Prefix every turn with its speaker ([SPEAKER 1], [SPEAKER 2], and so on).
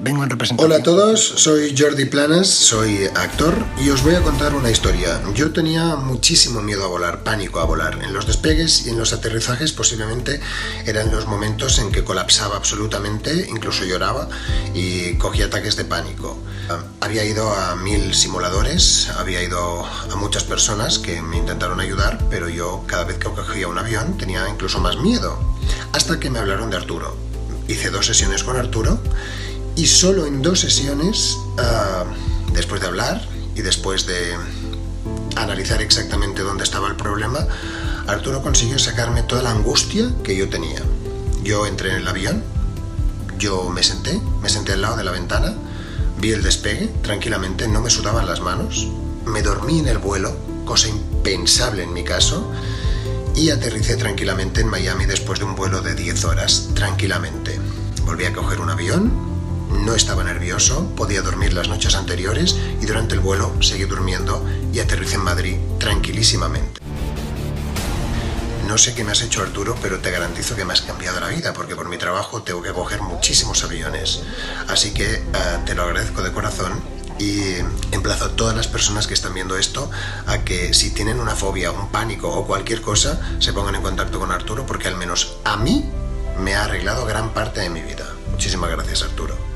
[SPEAKER 1] Vengo en representación.
[SPEAKER 2] Hola a todos, soy Jordi Planas, soy actor y os voy a contar una historia. Yo tenía muchísimo miedo a volar, pánico a volar. En los despegues y en los aterrizajes posiblemente eran los momentos en que colapsaba absolutamente, incluso lloraba y cogía ataques de pánico. Había ido a 1000 simuladores, había ido a muchas personas que me intentaron ayudar, pero yo cada vez que cogía un avión tenía incluso más miedo. Hasta que me hablaron de Arturo. Hice 2 sesiones con Arturo y solo en 2 sesiones, después de hablar y después de analizar exactamente dónde estaba el problema, Arturo consiguió sacarme toda la angustia que yo tenía. Yo entré en el avión, yo me senté al lado de la ventana, vi el despegue tranquilamente, no me sudaban las manos, me dormí en el vuelo, cosa impensable en mi caso, y aterricé tranquilamente en Miami después de un vuelo de 10 horas, tranquilamente. Volví a coger un avión, no estaba nervioso, podía dormir las noches anteriores y durante el vuelo seguí durmiendo y aterricé en Madrid tranquilísimamente. No sé qué me has hecho, Arturo, pero te garantizo que me has cambiado la vida, porque por mi trabajo tengo que coger muchísimos aviones. Así que te lo agradezco de corazón y emplazo a todas las personas que están viendo esto a que si tienen una fobia, un pánico o cualquier cosa, se pongan en contacto con Arturo, porque al menos a mí me ha arreglado gran parte de mi vida. Muchísimas gracias, Arturo.